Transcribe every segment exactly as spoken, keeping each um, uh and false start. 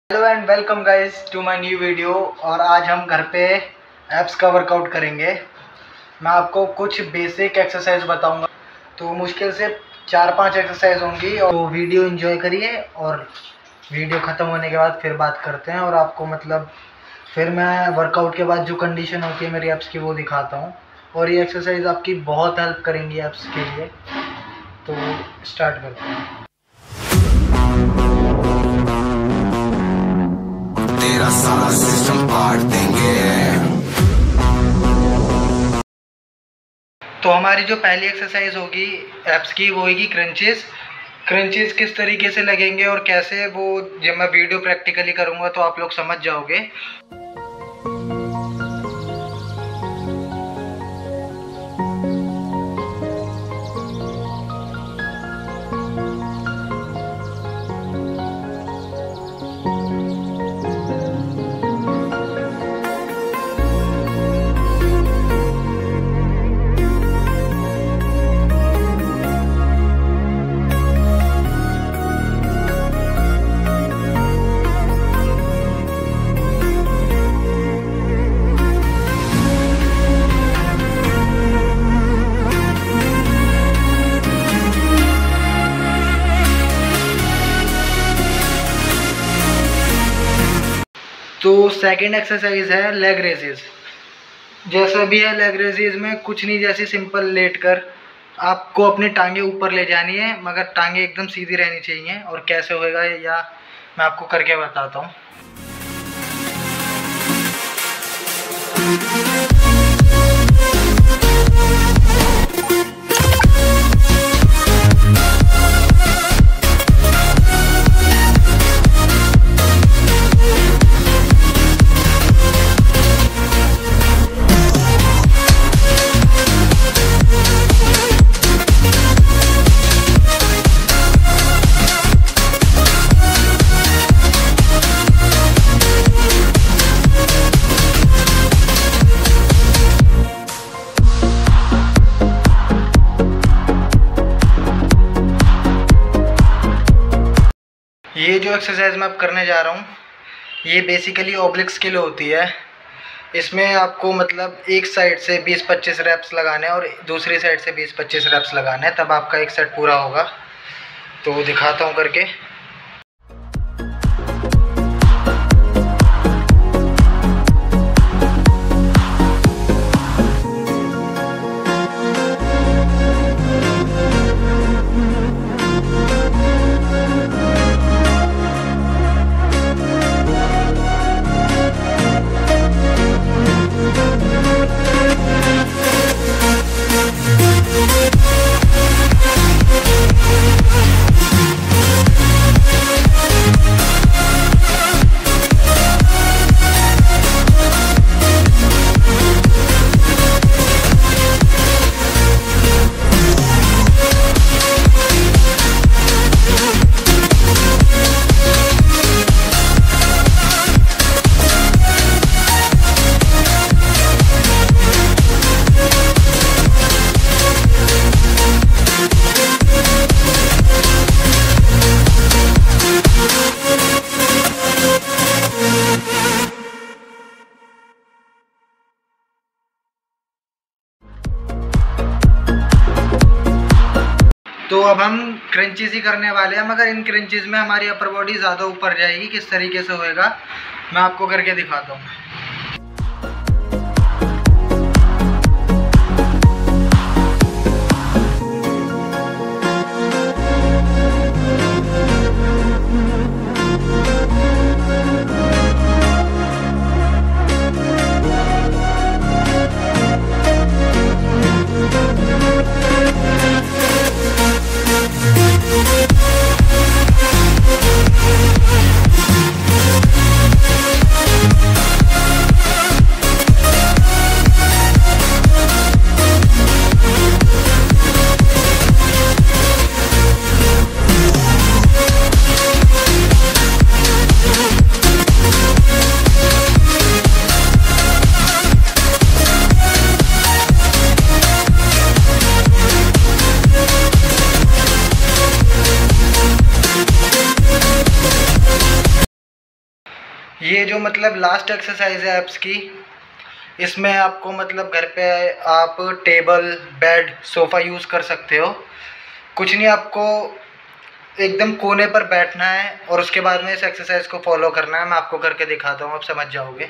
Hello and welcome guys to my new video. और आज हम घर पे एब्स का वर्कआउट करेंगे। मैं आपको कुछ बेसिक एक्सरसाइज बताऊंगा, तो मुश्किल से चार पांच एक्सरसाइज होंगी। और तो वीडियो एंजॉय करिए और वीडियो ख़त्म होने के बाद फिर बात करते हैं। और आपको मतलब फिर मैं वर्कआउट के बाद जो कंडीशन होती है मेरी एब्स की वो दिखाता हूँ। और ये एक्सरसाइज आपकी बहुत हेल्प करेंगी एब्स के लिए। तो स्टार्ट करते हैं। तेरा सारा सिस्टम पाट देंगे। तो हमारी जो पहली एक्सरसाइज होगी एब्स की वो होगी क्रंचेस। क्रंचेस किस तरीके से लगेंगे और कैसे, वो जब मैं वीडियो प्रैक्टिकली करूँगा तो आप लोग समझ जाओगे। तो सेकंड एक्सरसाइज है लेग रेजेस। जैसा भी है लेग रेजेस में कुछ नहीं, जैसे सिंपल लेटकर आपको अपनी टांगे ऊपर ले जानी है, मगर टांगे एकदम सीधी रहनी चाहिए। और कैसे होएगा या मैं आपको करके बताता हूँ। ये जो एक्सरसाइज मैं अब करने जा रहा हूँ ये बेसिकली ओब्लिक्स के लिए होती है। इसमें आपको मतलब एक साइड से बीस पच्चीस रैप्स लगाने हैं और दूसरी साइड से बीस पच्चीस रैप्स लगाने हैं, तब आपका एक सेट पूरा होगा। तो दिखाता हूँ करके। तो अब हम क्रंचेस ही करने वाले हैं, मगर इन क्रंचेस में हमारी अपर बॉडी ज़्यादा ऊपर जाएगी। किस तरीके से होएगा मैं आपको करके दिखाता हूँ। ये जो मतलब लास्ट एक्सरसाइज है एब्स की, इसमें आपको मतलब घर पे आप टेबल, बेड, सोफ़ा यूज़ कर सकते हो। कुछ नहीं, आपको एकदम कोने पर बैठना है और उसके बाद में इस एक्सरसाइज को फॉलो करना है। मैं आपको करके दिखाता हूँ, आप समझ जाओगे।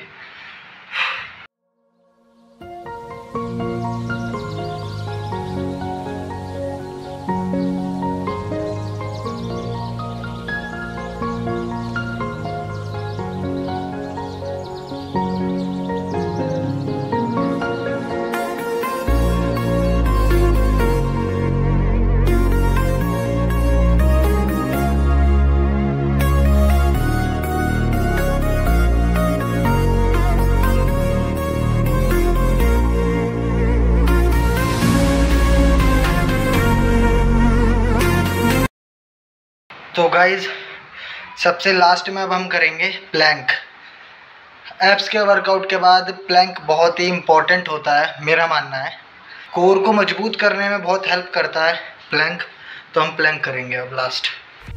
तो गाइज, सबसे लास्ट में अब हम करेंगे प्लैंक। एब्स के वर्कआउट के बाद प्लैंक बहुत ही इम्पोर्टेंट होता है, मेरा मानना है। कोर को मजबूत करने में बहुत हेल्प करता है प्लैंक। तो हम प्लैंक करेंगे अब लास्ट।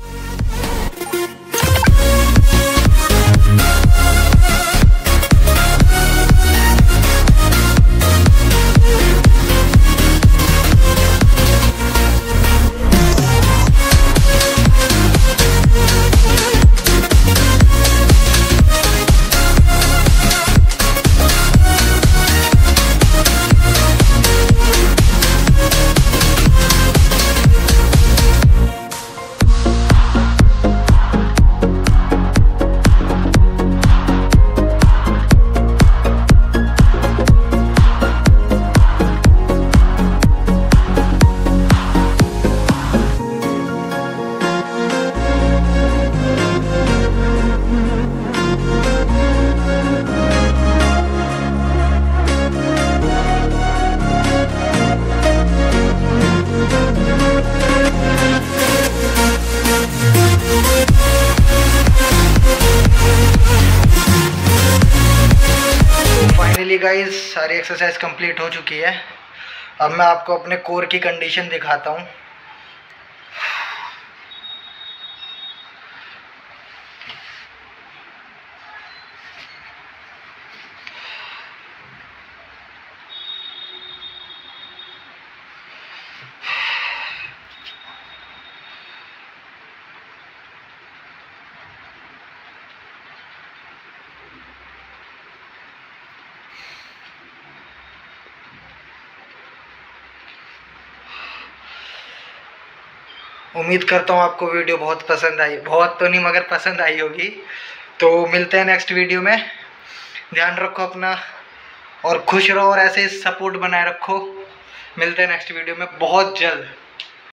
गाइस, सारी एक्सरसाइज कंप्लीट हो चुकी है। अब मैं आपको अपने कोर की कंडीशन दिखाता हूँ। उम्मीद करता हूँ आपको वीडियो बहुत पसंद आई, बहुत तो नहीं मगर पसंद आई होगी। तो मिलते हैं नेक्स्ट वीडियो में। ध्यान रखो अपना और खुश रहो और ऐसे सपोर्ट बनाए रखो। मिलते हैं नेक्स्ट वीडियो में बहुत जल्द।